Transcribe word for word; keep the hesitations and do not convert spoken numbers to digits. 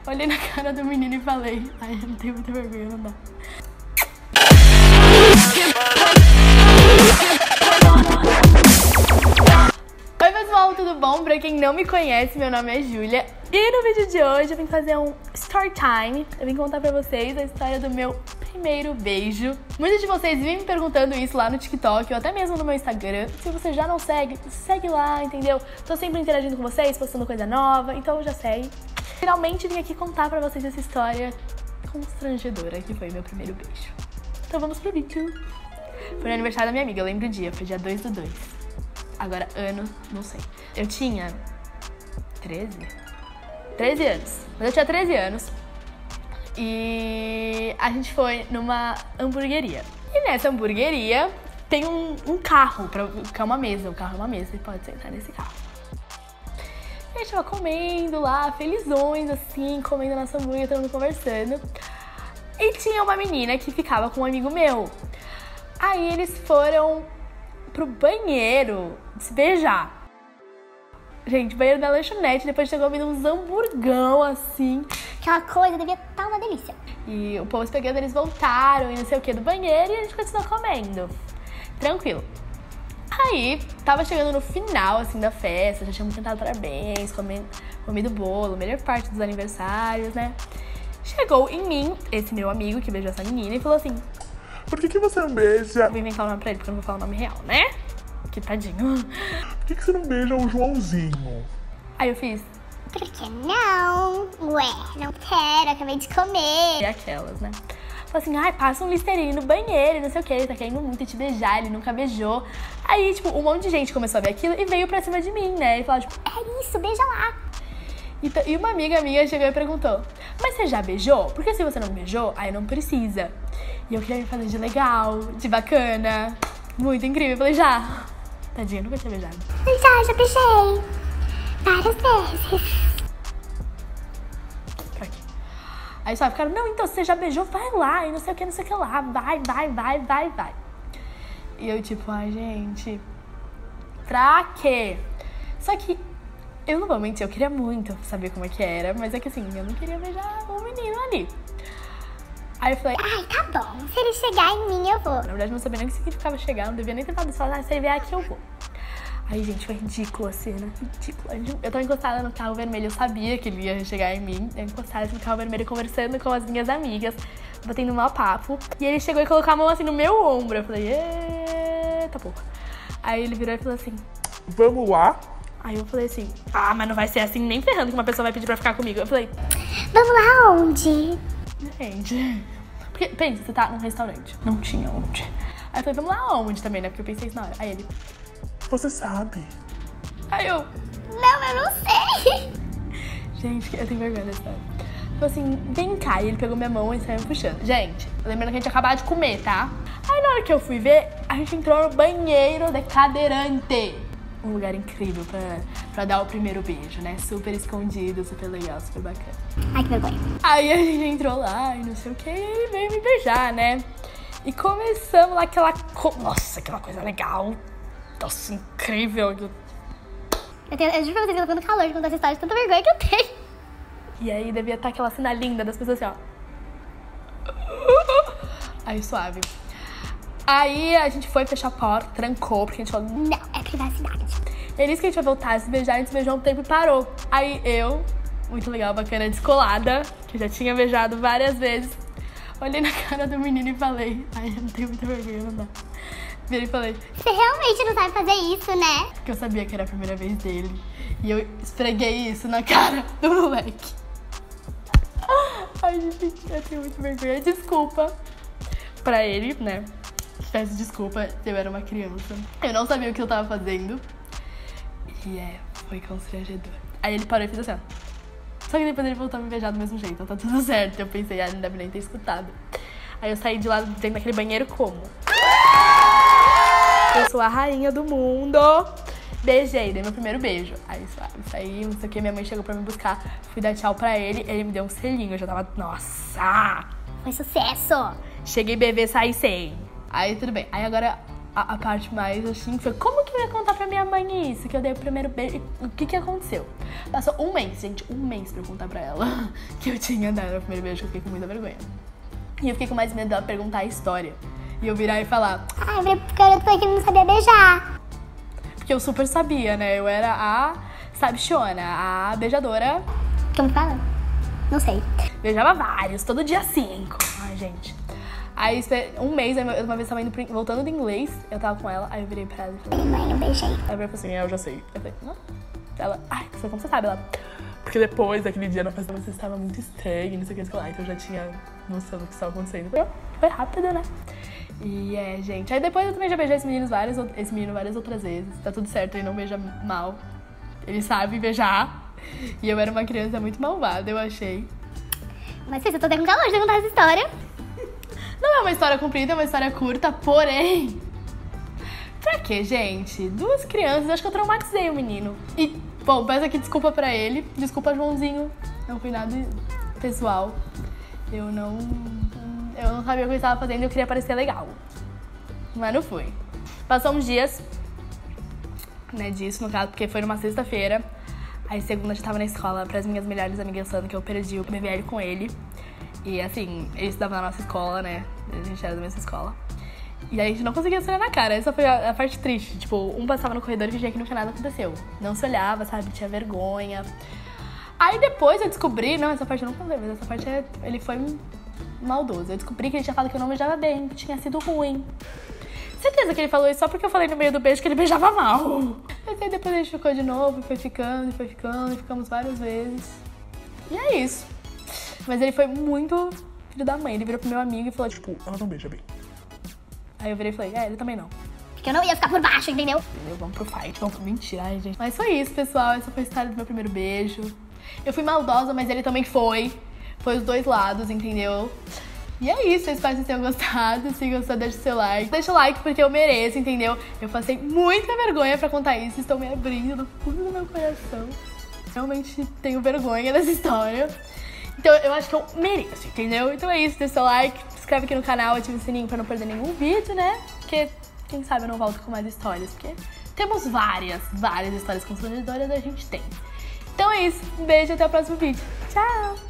Olhei na cara do menino e falei, ai, eu não tenho muita vergonha, não dá. Oi pessoal, tudo bom? Pra quem não me conhece, meu nome é Júlia. E no vídeo de hoje eu vim fazer um story time. Eu vim contar pra vocês a história do meu primeiro beijo. Muitos de vocês vêm me perguntando isso lá no TikTok ou até mesmo no meu Instagram. Se você já não segue, segue lá, entendeu? Tô sempre interagindo com vocês, postando coisa nova, então já segue. Finalmente vim aqui contar pra vocês essa história constrangedora que foi meu primeiro beijo. Então vamos pro vídeo. Foi no aniversário da minha amiga, eu lembro o dia, foi dia dois do dois. Agora, ano, não sei. Eu tinha treze? treze anos. Mas eu tinha treze anos. E a gente foi numa hamburgueria. E nessa hamburgueria tem um, um carro, pra, que é uma mesa. O carro é uma mesa, você pode sentar nesse carro. E a gente tava comendo lá, felizões, assim, comendo nossa hambúrguer, todo mundo conversando. E tinha uma menina que ficava com um amigo meu. Aí eles foram pro banheiro se beijar. Gente, banheiro da lanchonete, depois chegou vindo uns hamburgão assim. Aquela coisa devia estar uma delícia. E o povo pegando, eles voltaram e não sei o que do banheiro e a gente continuou comendo. Tranquilo. Aí, tava chegando no final, assim, da festa, já tínhamos cantado parabéns, comido, comido bolo, melhor parte dos aniversários, né? Chegou em mim, esse meu amigo que beijou essa menina e falou assim: por que que você não beija? Vou inventar o nome pra ele, porque eu não vou falar o nome real, né? Que tadinho. Por que que você não beija o Joãozinho? Aí eu fiz... Por que não? Ué, não quero, acabei de comer. E aquelas, né? Falei assim, ai, passa um Listerine no banheiro, não sei o que, ele tá querendo muito te beijar, ele nunca beijou. Aí, tipo, um monte de gente começou a ver aquilo e veio pra cima de mim, né? E falou, tipo, é isso, beija lá. E, e uma amiga minha chegou e perguntou, mas você já beijou? Porque se você não beijou, aí não precisa. E eu queria me fazer de legal, de bacana, muito incrível. Eu falei, já. Tadinha, nunca tinha beijado. Já, já beijei. Várias vezes. Pra quê? Aí só ficaram, não, então você já beijou, vai lá, e não sei o que, não sei o que lá, vai, vai, vai, vai, vai. E eu tipo, ai, gente, pra quê? Só que, eu não vou mentir, eu queria muito saber como é que era, mas é que assim, eu não queria beijar o menino ali. Aí eu falei, ai, tá bom, se ele chegar em mim, eu vou. Na verdade, não sabia nem o que significava chegar, não devia nem ter falado isso, falar, ah, se ele vier aqui, eu vou. Aí, gente, foi ridícula a cena, ridícula. Eu tava encostada no carro vermelho, eu sabia que ele ia chegar em mim. Eu encostada no carro vermelho, conversando com as minhas amigas, batendo um mau papo. E ele chegou e colocou a mão assim no meu ombro. Eu falei, eita porra. Aí ele virou e falou assim, vamos lá? Aí eu falei assim, ah, mas não vai ser assim nem ferrando que uma pessoa vai pedir pra ficar comigo. Eu falei, vamos lá onde? Gente, porque, pensa, você tá num restaurante, não tinha onde. Aí eu falei, vamos lá onde também, né? Porque eu pensei isso na hora. Aí ele, você sabe. aí eu, não, eu não sei. Gente, eu tenho vergonha dessa história. Falei assim, vem cá. E ele pegou minha mão e saiu me puxando. Gente, lembrando que a gente acabou de comer, tá? Aí na hora que eu fui ver, a gente entrou no banheiro de cadeirante. Um lugar incrível pra, pra dar o primeiro beijo, né? Super escondido, super legal, super bacana. Ai, que vergonha. Aí a gente entrou lá e não sei o que, e ele veio me beijar, né? E começamos lá aquela... Co... Nossa, aquela coisa legal. Nossa, incrível. Eu, tenho, eu juro pra vocês que eu tô ficando calor de contar essa história, de tanta vergonha que eu tenho. E aí devia estar aquela cena linda das pessoas assim, ó. Aí suave. Aí a gente foi fechar a porta, trancou, porque a gente falou, não, é privacidade. É isso que a gente vai voltar a se beijar, a gente se beijou um tempo e parou. Aí eu, muito legal, bacana, descolada, que já tinha beijado várias vezes, olhei na cara do menino e falei, ai, eu não tenho muita vergonha, não dá. Virei e falei, você realmente não sabe fazer isso, né? Porque eu sabia que era a primeira vez dele. E eu esfreguei isso na cara do moleque. Ai, gente, eu tenho muita vergonha. Desculpa pra ele, né? Peço desculpa, eu era uma criança. Eu não sabia o que eu tava fazendo. E é, foi constrangedor. Aí ele parou e fez assim, ó. Só que depois ele voltou a me beijar do mesmo jeito, então tá tudo certo. Eu pensei, ah, não deve nem ter escutado. Aí eu saí de lá dentro daquele banheiro como? Eu sou a rainha do mundo. Beijei, dei meu primeiro beijo. Aí saí, não sei o que, minha mãe chegou pra me buscar. Fui dar tchau pra ele, ele me deu um selinho. Eu já tava, nossa! Foi sucesso! Cheguei bebê, saí sem. Aí tudo bem. Aí agora a, a parte mais assim foi como que eu ia contar pra minha mãe isso, que eu dei o primeiro beijo? O que que aconteceu? Passou um mês, gente, um mês pra eu contar pra ela que eu tinha dado o primeiro beijo, que eu fiquei com muita vergonha. E eu fiquei com mais medo dela perguntar a história. E eu virar e falar... Ah, eu virei pro garoto porque ele não sabia beijar. Porque eu super sabia, né? Eu era a sabichona, a beijadora. Como fala? Não sei. Beijava vários, todo dia cinco. Ai, gente. Aí, um mês, uma vez eu tava indo, voltando do inglês, eu tava com ela, aí eu virei pra ela e falei... Mãe, eu beijei. Aí eu virei assim, eu já sei. Eu falei, não. Ela, ai, como você sabe? Ela... Porque depois daquele dia na festa você estava muito estranho, não sei o que lá, então eu já tinha noção do que estava acontecendo. Foi, foi rápido, né? E é, gente. Aí depois eu também já beijei esse menino várias, esse menino várias outras vezes. Tá tudo certo, ele não beija mal. Ele sabe beijar. E eu era uma criança muito malvada, eu achei. Mas eu tô até com calor de contar essa história. Não é uma história comprida, é uma história curta, porém... Pra quê, gente? Duas crianças, acho que eu traumatizei o menino. E, bom, peço aqui desculpa pra ele. Desculpa, Joãozinho. Não foi nada pessoal. Eu não... Eu não sabia o que eu estava fazendo e eu queria parecer legal. Mas não fui. Passou uns dias, né, disso, no caso, porque foi numa sexta-feira. Aí segunda eu já tava na escola pras minhas melhores amigas falando que eu perdi o B V L com ele. E assim, ele estudava na nossa escola, né? A gente era da mesma escola. E aí a gente não conseguia se olhar na cara. Essa foi a, a parte triste. Tipo, um passava no corredor e fingia que nunca nada aconteceu. Não se olhava, sabe? Tinha vergonha. Aí depois eu descobri... Não, essa parte eu não contei, mas essa parte é, ele foi maldoso. Eu descobri que ele tinha falado que eu não beijava bem, que tinha sido ruim. Certeza que ele falou isso só porque eu falei no meio do beijo que ele beijava mal. Mas aí depois a gente ficou de novo, foi ficando, foi ficando, e ficamos várias vezes. E é isso. Mas ele foi muito filho da mãe. Ele virou pro meu amigo e falou, tipo... Ela não beija bem. Aí eu virei e falei, é, ele também não. Porque eu não ia ficar por baixo, entendeu? Entendeu? Vamos pro fight, vamos pro mentira, ai, gente. Mas foi isso, pessoal. Essa foi a história do meu primeiro beijo. Eu fui maldosa, mas ele também foi. Foi os dois lados, entendeu? E é isso, eu espero que vocês tenham gostado. Se gostou, deixa o seu like. Deixa o like porque eu mereço, entendeu? Eu passei muita vergonha pra contar isso. Estou me abrindo no fundo do meu coração. Realmente tenho vergonha dessa história. Então eu acho que eu mereço, entendeu? Então é isso, deixa o seu like, se inscreve aqui no canal, ativa o sininho pra não perder nenhum vídeo, né? Porque quem sabe eu não volto com mais histórias, porque temos várias, várias histórias constrangedoras, a gente tem. Então é isso, um beijo e até o próximo vídeo. Tchau!